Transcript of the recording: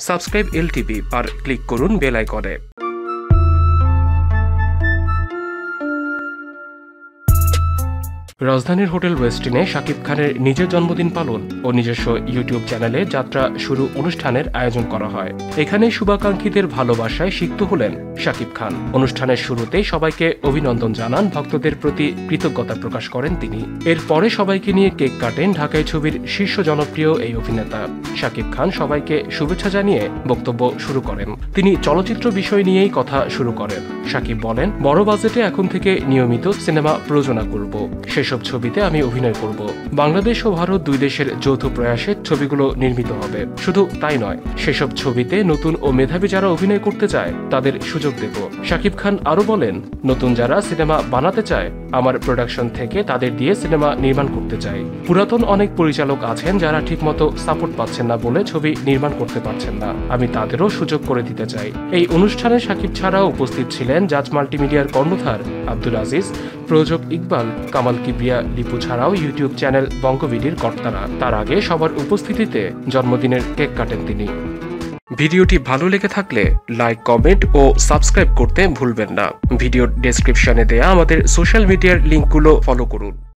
Subscribe LTV আর click করুন bell আইকনে। রাজধানীর হোটেল ওয়েস্টিনে শাকিব খানের নিজের জন্মদিন পালন ও নিজস্ব ইউটিউব চ্যানেলে যাত্রা শুরু অনুষ্ঠানের আয়োজন করা হয়। এখানে শুভাকাঙ্ক্ষীদের ভালোবাসায় সিক্ত হলেন শাকিব খান। অনুষ্ঠানের শুরুতেই সবাইকে অভিনন্দন জানান, ভক্তদের প্রতি কৃতজ্ঞতা প্রকাশ করেন তিনি। এরপরে সবাইকে নিয়ে কেক কাটেন ঢাকাই ছবির শীর্ষ জনপ্রিয় এই অভিনেতা। শাকিব খান সবাইকে শুভেচ্ছা জানিয়ে বক্তব্য শুরু করেন। তিনি চলচ্চিত্র বিষয় নিয়েই কথা শুরু করেন। শাকিব বলেন, বড় বাজেটে এখন থেকে নিয়মিত সিনেমা প্রযোজনা করব, সেসব ছবিতে আমি অভিনয় করব। বাংলাদেশ ও ভারত দুই দেশের যৌথ প্রয়াসে ছবিগুলো নির্মিত হবে। শুধু তাই নয়, সেসব ছবিতে নতুন ও মেধাবী যারা অভিনয় করতে চায় তাদের সুযোগ দেব। শাকিব খান আরো বলেন, নতুন যারা সিনেমা বানাতে চায় আমার প্রোডাকশন থেকে তাদের দিয়ে সিনেমা নির্মাণ করতে চাই। পুরাতন অনেক পরিচালক আছেন যারা ঠিকমতো সাপোর্ট পাচ্ছেন না বলে ছবি নির্মাণ করতে পারছেন না, আমি তাদেরও সুযোগ করে দিতে চাই। এই অনুষ্ঠানে শাকিব ছাড়াও উপস্থিত ছিলেন জাজ মাল্টিমিডিয়ার কর্ণধার আব্দুল আজিজ, প্রযোজক ইকবাল, কামাল কিবরিয়া, লিপু ছাড়াও ইউটিউব চ্যানেল বঙ্গবিডির কর্তারা। তার আগে সবার উপস্থিতিতে জন্মদিনের কেক কাটেন তিনি। ভিডিওটি ভালো লেগে থাকলে লাইক, কমেন্ট ও সাবস্ক্রাইব করতে ভুলবেন না। ভিডিওর ডেসক্রিপশনে দেয়া আমাদের সোশ্যাল মিডিয়ার লিঙ্কগুলো ফলো করুন।